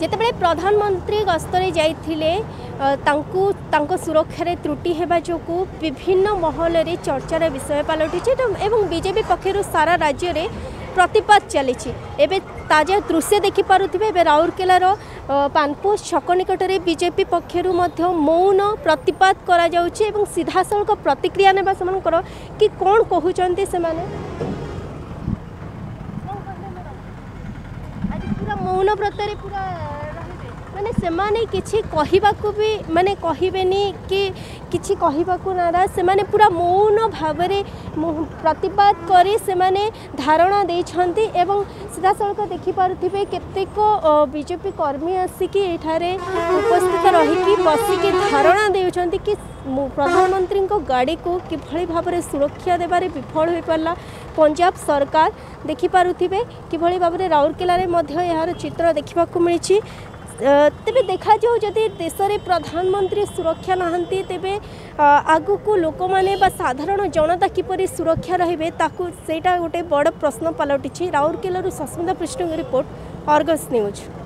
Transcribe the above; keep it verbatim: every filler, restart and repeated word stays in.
जितेबाला प्रधानमंत्री गस्तरे जाइथिले तांकु तांको सुरक्षा रे त्रुटि हेबा जोकु विभिन्न महल रे चर्चार विषय पलटिछि एवं बीजेपी पक्षर सारा राज्य रे प्रतिपाद चली एबे ताजा दृश्य देखि पारुथिबे एबे राउरकेलार पानपोस्ट छक निकट में बीजेपी पक्षर मौन प्रतिपाद करा जाउछि एवं सीधा सड़क प्रतिक्रिया नेबा समानकर कि कोन कहउचंती से माने पूरा मौन व्रत रे पूरा माने से माने किछि कहिबाकू भी माने कहिबेनी कि किछि कहिबाकू नाराज से माने पूरा मौन भावरे प्रतिपाद करी से माने धारणा देछंती एवं सीधा सड़क देखि पारुथिबे केतेक बीजेपी कर्मी आसिकी एठारे उपस्थित रहिकी बसिकी धारणा देउछंती कि प्रधानमंत्री को गाड़ी को किभली भाव सुरक्षा देबारे विफल हो पाला पंजाब सरकार देखि पारुथिबे किभली भाव राउरकेला रे मध्य यार चित्र देखा मिली तेबे देखा जाऊ जदि देश में प्रधानमंत्री सुरक्षा नहांती तेबे आगु को लोक माने बा साधारण जनता किपरि सुरक्षा रहिबे ताकू सेटा गोटे बड़ प्रश्न पलटिछि। राउरकेला रु सस्मिता पृष्ठ रिपोर्ट, अर्गस न्यूज।